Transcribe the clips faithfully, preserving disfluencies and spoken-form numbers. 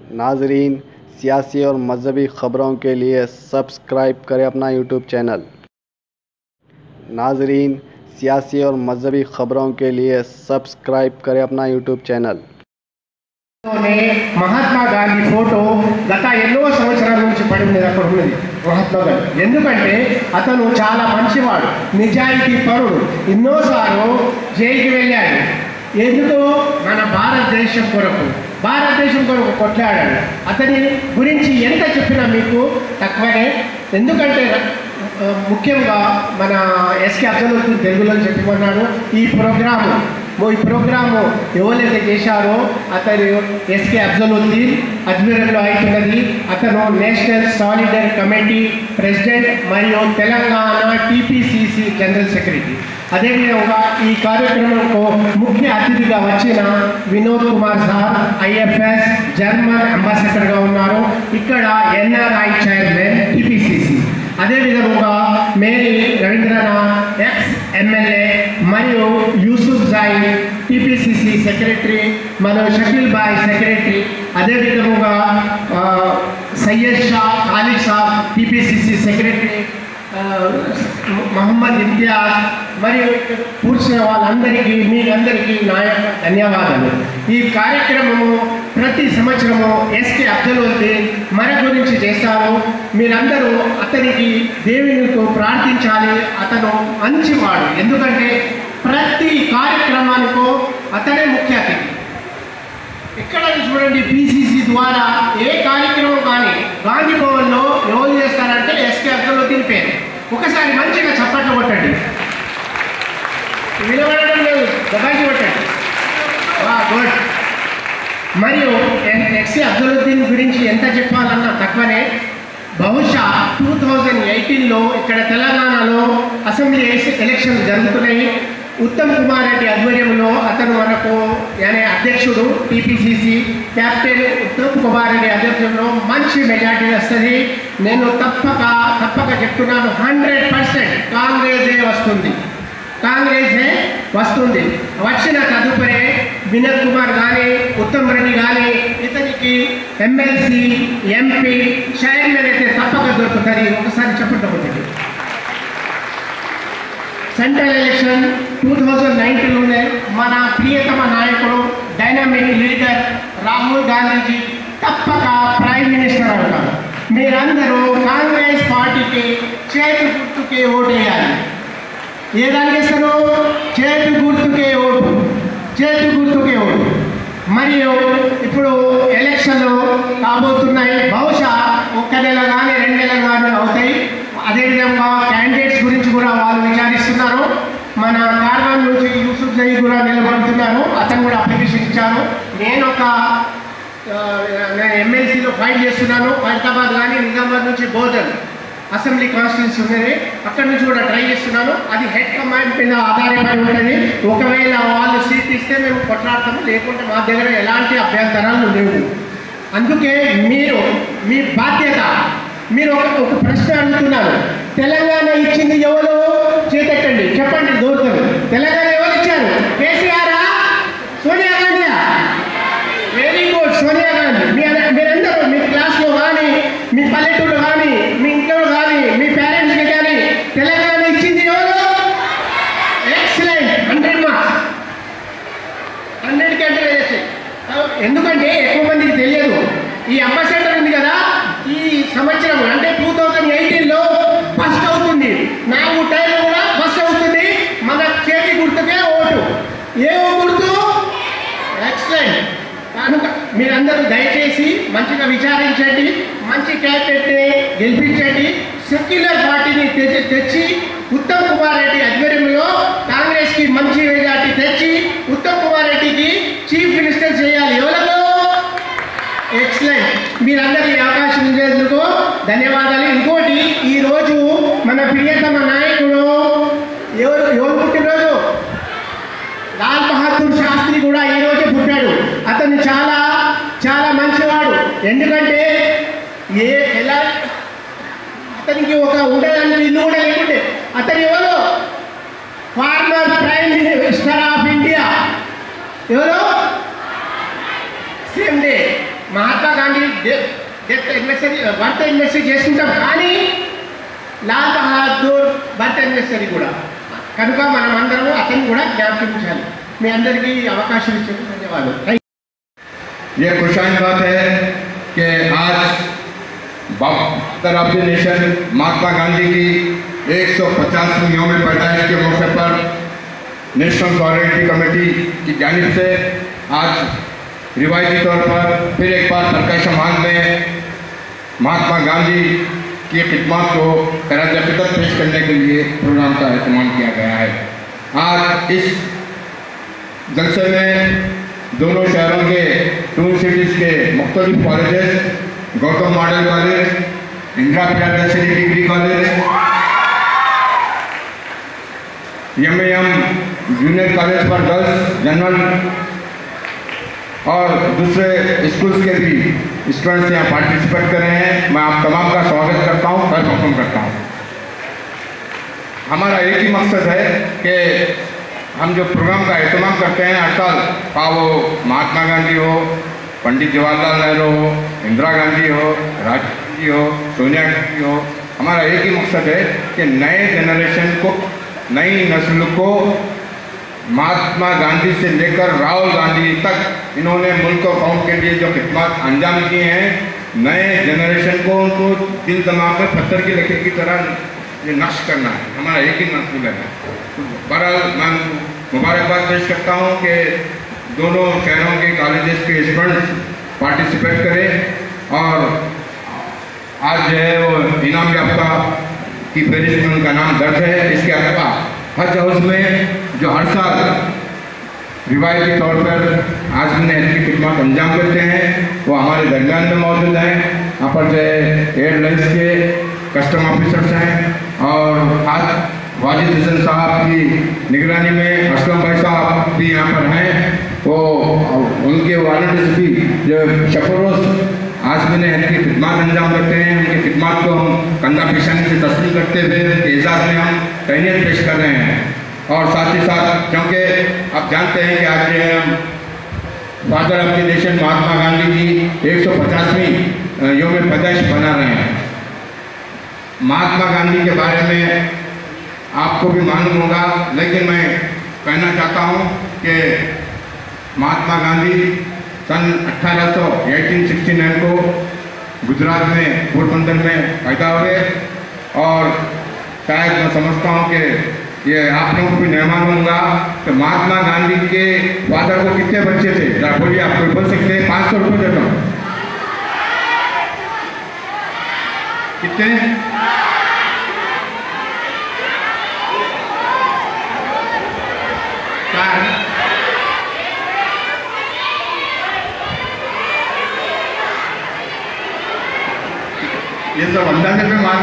नाजरीन, सियासी और मजहबी ख़बरों के लिए सब्सक्राइब करें अपना यूट्यूब चैनल। नाजरीन, सियासी और मजहबी ख़बरों के लिए सब्सक्राइब करें अपना YouTube channel. Mahatma Gandhi photo గత ఎన్నో సంవత్సరాల నుంచి పడి ఉన్నది అక్కడ ఉన్నది మహాత్మా గాంధీ. ఎందుకంటే అతను చాలా మంచివాడు, నిజాయితీ పరుడు, ఎన్నోసార్లు జైలుకి వెళ్ళాడు. ఎందుకు? మన భారతదేశం కొరకు భారతదేశం కొరకు కొట్లాడాడు. అతని గురించి ఎంత చెప్పినా మీకు తక్కువనే. ఎందుకంటే ముఖ్యంగా మన ఎస్కే అఫ్జల్ తెలుగులో చెప్పమన్నాడు. ఈ ప్రోగ్రాము ఈ ప్రోగ్రాము ఎవరైతే చేశారో అతను ఎస్కే అఫ్జల్ ఆధ్వర్యంలో అవుతున్నది. అతను నేషనల్ సాలిడర్ కమిటీ ప్రెసిడెంట్ మరియు తెలంగాణ టీపీసీసీ జనరల్ సెక్రటరీ. అదేవిధంగా ఈ కార్యక్రమంకు ముఖ్య అతిథిగా వచ్చిన Vinod Kumar sir IFS German అంబాసిడర్గా ఉన్నారు. ఇక్కడ ఎన్ఆర్ఐ చైర్మన్ టీపీసీసీ. అదేవిధంగా మేరీ రవీంద్రనాథ్ ఎక్స్ ఎమ్మెల్యే మరియు యూసుఫ్ జాయి టీపీసీసీ సెక్రటరీ, మన షకీల్ బాయ్ సెక్రటరీ. అదేవిధంగా సయ్యద్ షా ఖాలిద్ సాబ్ టీపీసీసీ సెక్రటరీ, మహమ్మద్ ఇంతియాజ్ మరియు కూర్చున్న వాళ్ళందరికీ మీకందరికీ నా యొక్క ధన్యవాదాలు. ఈ కార్యక్రమము ప్రతి సంవత్సరము ఎస్కే అఫ్జల్ మన గురించి చేస్తారు. మీరందరూ అతనికి దేవునితో ప్రార్థించాలి. అతను మంచివాడు. ఎందుకంటే ప్రతి కార్యక్రమానికి అతనే ముఖ్య అతిథి. ఎక్కడ చూడండి, పీసీసీ ద్వారా ఏ కార్యక్రమం కానీ గాంధీ భవన్లో ఎవరు చేస్తారంటే ఎస్కే అఫ్జల్ పేరు. ఒకసారి మంచిగా చప్పట్లు కొట్టండి. వినబడడం లేదు, దబాకి కొట్టండి. గుడ్. మరియు ఎస్కే అఫ్జల్ గురించి ఎంత చెప్పాలన్నా తక్కువనే. బహుశా టూ థౌజండ్ ఎయిటీన్లో ఇక్కడ తెలంగాణలో అసెంబ్లీ ఎలక్షన్లు జరుగుతున్నాయి. ఉత్తమ్ కుమార్ రెడ్డి ఆధ్వర్యంలో అతను మనకు అనే అధ్యక్షుడు టీపీసీసీ క్యాప్టెన్ ఉత్తమ్ కుమార్ రెడ్డి ఆధ్వర్యంలో మంచి మెజార్టీ వస్తుంది. నేను తప్పక తప్పక చెప్తున్నాను, హండ్రెడ్ పర్సెంట్ కాంగ్రెసే వస్తుంది కాంగ్రెసే వస్తుంది. వచ్చిన తదుపరి వినోద్ కుమార్ కానీ ఉత్తమ్ రెడ్డి కానీ ఇతనికి ఎమ్మెల్సీ ఎంపీ చైర్మన్ అయితే తప్పక దొరుకుతుంది. ఒకసారి చెప్పండి. సెంట్రల్ ఎలక్షన్ టూ థౌజండ్ నైన్టీన్లోనే మన ప్రియతమ నాయకుడు డైనమిక్ లీడర్ రాహుల్ గాంధీజీ తప్పక ప్రైమ్ మినిస్టర్ అవుతారు. మీరందరూ కాంగ్రెస్ పార్టీకి చేతి గుర్తుకే ఓటు వేయాలి. ఏ దానికి వేస్తారు? చేతి గుర్తుకే ఓటు చేతి గుర్తుకే ఓటు. మరియు ఇప్పుడు ఎలక్షన్లు కాబోతున్నాయి. బహుశా ఒక్క నెల కానీ రెండు నెలలు కానీ అవుతాయి. అదేవిధంగా క్యాండిడేట్స్ గురించి కూడా వాళ్ళు విచారిస్తున్నారు. మన కార్వాన్ నుంచి యూసుఫ్ జై కూడా నిలబడుతున్నారు. అతను కూడా అప్లికేషన్ ఇచ్చారు. నేను ఒక ఎమ్మెల్సీలో ఫైట్ చేస్తున్నాను. హైదరాబాద్ కానీ నిజామాబాద్ నుంచి బోధన్ అసెంబ్లీ కాన్స్టిట్యూన్సీ ఉన్నది, అక్కడి నుంచి కూడా ట్రై చేస్తున్నాను. అది హెడ్ కమాండ్ మీద ఆధారపడి ఉంటుంది. ఒకవేళ వాళ్ళు సీట్ ఇస్తే మేము కొట్లాడతాము, లేకుంటే మా దగ్గర ఎలాంటి అభ్యంతరాలు లేవు. అందుకే మీరు మీ బాధ్యత. మీరు ఒక ఒక ప్రశ్న అడుగుతున్నారు, తెలంగాణ ఇచ్చింది ఎవరు? చేతెట్టండి, చెప్పండి. దూరుతారు. తెలంగాణ ఎవరు ఇచ్చారు? కేసీఆరా? సోనియా గాంధీయా? Very good, Sonia Gandhi. మీ మీరందరూ మీ క్లాస్లో కానీ మీ పల్లెటూరు కానీ మీ ఇంట్లో కానీ మీ పేరెంట్స్కి కానీ తెలంగాణ ఇచ్చింది ఎవరు? ఎక్సలెంట్. హండ్రెడ్ మార్క్స్ హండ్రెడ్కి అంటే ఎందుకంటే ఎక్కువ మందికి తెలియదు. ఈ అంబాసిడర్ ఉంది కదా, ఈ సంవత్సరం అంటే టూ థౌజండ్ ఎయిటీన్లో ఫస్ట్ అవుతుంది. నాలుగు టైంలో కూడా ఫస్ట్ అవుతుంది. మన చేతి గుర్తుకే ఓటు. ఏ గుర్తు? ఎక్సలెంట్. కనుక మీరందరూ దయచేసి మంచిగా విచారించండి, మంచి క్యాండిడేట్ని గెలిపించండి. సెక్యులర్ పార్టీని తెచ్చి తెచ్చి ఉత్తమ్ కుమార్ రెడ్డి ఆధ్వర్యంలో కాంగ్రెస్కి మంచి మెజార్టీ తెచ్చి ఉత్తమ్ కుమార్ రెడ్డికి చీఫ్ మినిస్టర్ చేయాలి. ఎవరు? ఎక్సలెంట్. మీరందరూ ఈ అవకాశం ఇచ్చేందుకు ధన్యవాదాలు. ఇంకోటి, ఈరోజు మన ప్రియతమ నాయకుడు ఎవరు ఎవరు పుట్టినరోజు? లాల్ బహదూర్ శాస్త్రి కూడా ఈరోజే పుట్టాడు. అతను చాలా చాలా మంచివాడు. ఎందుకంటే ఏ ఎలా అతనికి ఒక ఉండడానికి ఇల్లు కూడా లేకుంటే అతను ఎవరు? Former prime minister of India. ఎవరు? Same day Mahatma Gandhi death anniversary birth anniversary చేసుకుంటాం, కానీ లాల్ బహదూర్ బర్త్ ఎనివర్సరీ కూడా కనుక మనం అందరం అతన్ని కూడా జ్ఞాపకించాలి. మీ అందరికీ అవకాశం ఇచ్చేందుకు ధన్యవాదాలు. ये खुशाइन बात है कि आज father of the nation Mahatma Gandhi की एक सौ पचासवीं यौम पैदाइश के मौके पर नेशनल सॉलिडरिटी कमेटी की जानिब से आज रिवायती तौर पर फिर एक बार प्रकाशमान में महात्मा गांधी की खिदमत को खराज अक़ीदत पेश करने के लिए प्रोग्राम का एहतमाम किया गया है। आज इस जलसे में दोनों शहरों के टून सिटीज़ के मुख्तलिफ colleges, Gautam model college, Indira Priyadarshini degree college, M A M junior college for girls general और दूसरे स्कूल्स के भी स्टूडेंट्स यहाँ पार्टिसिपेट कर रहे हैं। मैं आप तमाम का स्वागत करता हूँ, वेलकम करता हूँ। हमारा एक ही मकसद है कि हम जो प्रोग्राम का एहतमाम करते हैं हर साल, का वो महात्मा गांधी हो, पंडित जवाहरलाल नेहरू हो, इंदिरा गांधी हो, राजीव गांधी हो, सोनिया गांधी हो, हमारा एक ही मकसद है कि नए जनरेशन को, नई नस्ल को महात्मा गांधी से लेकर राहुल गांधी तक इन्होंने मुल्क और कौम के लिए जो खिदमत अंजाम किए हैं, नए जनरेशन को उनको दिल दिमाग में पत्थर की लकीर की तरह ये नक्श करना है। हमारा एक ही मंसूबा है। बहरहाल मैं मुबारकबाद पेश करता हूँ कि दोनों शहरों के कॉलेजेस के स्टूडेंट्स पार्टिसिपेट करें और आज जो है वो इनाम याफ्ता की फहरिस्त में उनका नाम दर्ज है। इसके अलावा हज हाउस में जो हर साल रिवायती तौर पर आज़मीन हज की खिदमत अंजाम करते हैं वो हमारे दरमियान में मौजूद हैं। यहाँ पर जो है एयरलाइंस के कस्टम ऑफिसर्स हैं और आज वाजिद हसन साहब की निगरानी में असलम भाई साहब भी यहाँ पर हैं। वो उनके वालंटियर्स भी जो शफरोज आज़मीन हज की खिदमत अंजाम करते हैं, उनकी खिदमत को हम कंधा पेशानी से तस्लीम करते हुए उनके एजाज़ में हम तहनीत पेश कर रहे हैं। और साथ ही साथ क्योंकि आप जानते हैं कि आज हम father of the nation Mahatma Gandhi की एक सौ पचासवीं यौम पैदाइश बना रहे हैं। महात्मा गांधी के बारे में आपको भी मालूम होगा, लेकिन मैं कहना चाहता हूँ कि महात्मा गांधी सन अठारह सौ अठारह सौ उनहत्तर को गुजरात में पोरबंदर में पैदा हुए और शायद मैं समझता हूँ कि ये आप लोगों को भी नहीं मालूम होगा कि महात्मा गांधी के फादर को कितने बच्चे थे, जरा बोलिए। आप कोई बोल सकते हैं? पाँच सौ रुपये देता हूँ। कितने? चार। ये सब अंदाजे में माना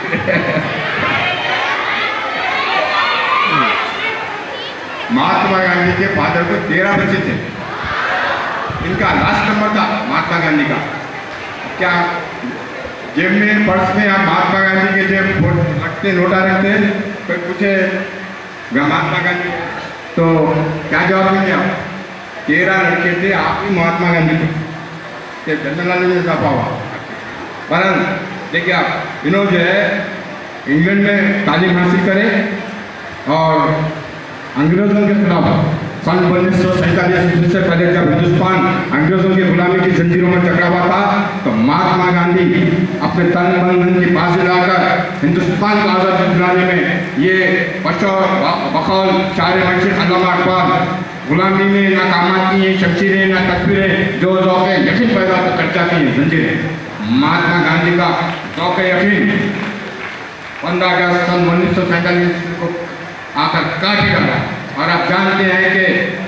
महात्मा गांधी के फादर को तेरह बच्चे थे। इनका लास्ट नंबर था महात्मा गांधी का। क्या जेब में, पर्स में आप महात्मा गांधी के जेब रखते, नोटा रखते, कोई पूछे महात्मा गांधी तो क्या जवाब देंगे आप? तेरह लड़के थे, आप ही महात्मा गांधी थे। जनरल नॉलेज में इजाफा हुआ। परंतु देखिए आप, इन्होंने जो है इंग्लैंड में तालीम हासिल करे और अंग्रेज़ों के खिलाफ सन उन्नीस सौ सैंतालीस से पहले जब हिंदुस्तान अंग्रेज़ों की गुलामी की जंजीरों में टकरा हुआ था तो महात्मा गांधी अपने तन मन धन की बाजी लाकर हिंदुस्तान को आज़ादी दिलाने में ये बचौर बखौल चारे मंशर अल्लामा अकबर गुलामी में ना कामात की हैं शमशीरें, ना तकबीरें, जो ज़ौक़े यकीन पैदा कर जाती हैं जंजीरें। महात्मा गांधी का ज़ौक़े यकीन पंद्रह अगस्त सन उन्नीस सौ सैंतालीस को आकर काट ही डाला। और आप जानते हैं कि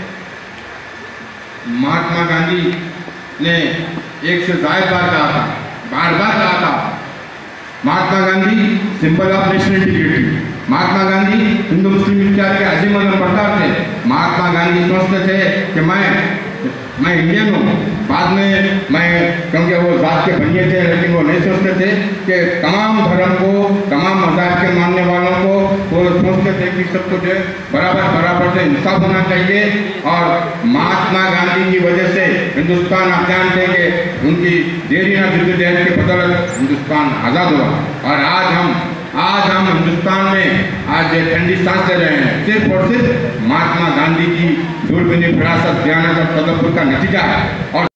महात्मा गांधी ने एक से ज्यादा बार कहा था, बार बार कहा था, Mahatma Gandhi symbol of national integrity. Mahatma Gandhi Hindu Muslim इत्यादि के अजीम अजम बरदार थे। महात्मा गांधी सोचते थे कि मैं मैं इंडियन हूँ, बाद में मैं, क्योंकि वो जात के बनिए थे लेकिन वो नहीं सोचते थे कि तमाम धर्म को, तमाम मज़हब के मानने वालों को वो सोचते थे कि सब कुछ बराबर बराबर से इंसाफ होना चाहिए। और महात्मा गांधी की वजह से हिंदुस्तान, आप जानते हैं कि उनकी देरी ना जद्दोजहद के बदौलत हिंदुस्तान आज़ाद हुआ। और आज हम आज हम हिंदुस्तान में आज ठंडी सांस ले रहे हैं, सिर्फ और सिर्फ महात्मा गांधी की दूरबीनी, फिरासत, दयानत और तदब्बुर का नतीजा है। और